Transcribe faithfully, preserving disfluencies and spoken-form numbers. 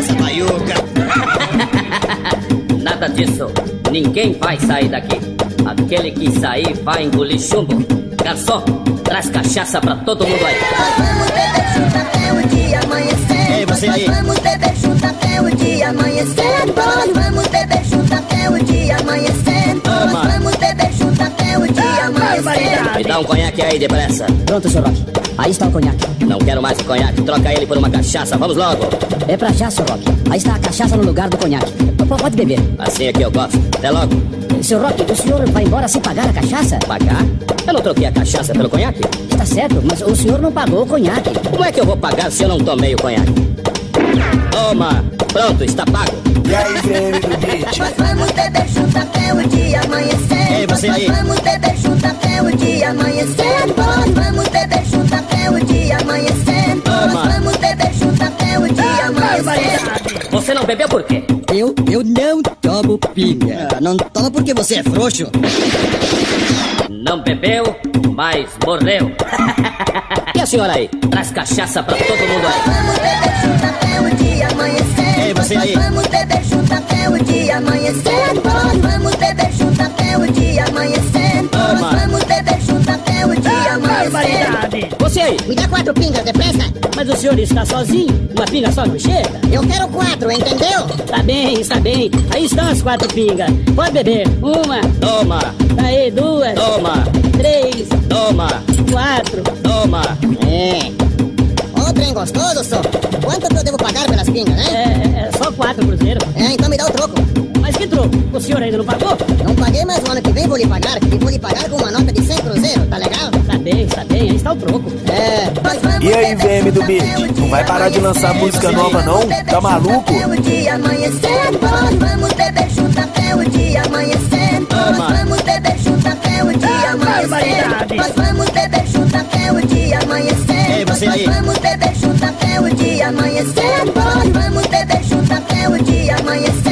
essa baiuca. Nada disso. Ninguém vai sair daqui. Aquele que sair vai engolir chumbo. Garçom, traz cachaça pra todo mundo aí. Nós vamos beber junto até o dia amanhecer. Ei, você aí. Nós vamos beber junto até o dia amanhecer. Nós vamos beber junto até o dia amanhecer. Nós vamos beber junto até o dia amanhecer. Me dá um conhaque aí, depressa. Pronto, senhor Rock. Aí está o conhaque. Não quero mais o conhaque. Troca ele por uma cachaça. Vamos logo. É pra já, senhor Rock. Aí está a cachaça no lugar do conhaque. P- Pode beber. Assim é que eu gosto. Até logo. Senhor Rock, o senhor vai embora sem pagar a cachaça? Pagar? Eu não troquei a cachaça pelo conhaque. Está certo, mas o senhor não pagou o conhaque. Como é que eu vou pagar se eu não tomei o conhaque? Toma. Pronto, está pago. E aí, V M do beat? Nós vamos beber junto até o dia amanhecer. Ei, você aí. Nós vamos beber junto até o dia amanhecer. Nós vamos beber junto até o dia amanhecer. Nós vamos beber junto até o dia amanhecer. Você não bebeu por quê? Eu, eu não tomo pinga. Ah, não toma porque você é frouxo. Não bebeu, mas morreu. E a senhora aí? Traz cachaça pra todo mundo aí. Vamos beber junto até o dia amanhecer. Ei, você aí. Nós vamos beber junto até o dia amanhecer. Nós vamos beber junto até o dia amanhecer. Nós vamos beber junto até o dia amanhecer. Você aí? Me dá quatro pingas depressa. Mas o senhor está sozinho? Uma pinga só não chega? Eu quero quatro, entendeu? Tá bem, está bem. Aí estão as quatro pingas. Pode beber. Uma, Toma, aí duas, toma, três, toma, quatro. toma. É. Ô, trem gostoso, só. Quanto que eu devo pagar pelas pingas, né? É, é só quatro cruzeiro. É, então me dá o troco. Mas que troco? O senhor ainda não pagou? Não paguei, mas o ano que vem vou lhe pagar. E vou lhe pagar com uma nota de cem cruzeiro, tá legal? Tá bem, está bem. Aí está o troco. É. Nós vamos E aí, beber V M do junto beat? até o Não vai dia parar de lançar amanhecer. música nova, não? Tá maluco? Até o dia amanhecer. Nós vamos beber junto até o dia amanhecer. Nós vamos beber junto até o dia amanhecer. Nós vamos beber junto até o dia amanhecer. Ei, você Nós aí. vamos beber junto até o dia amanhecer. Nós vamos beber junto até o dia amanhecer.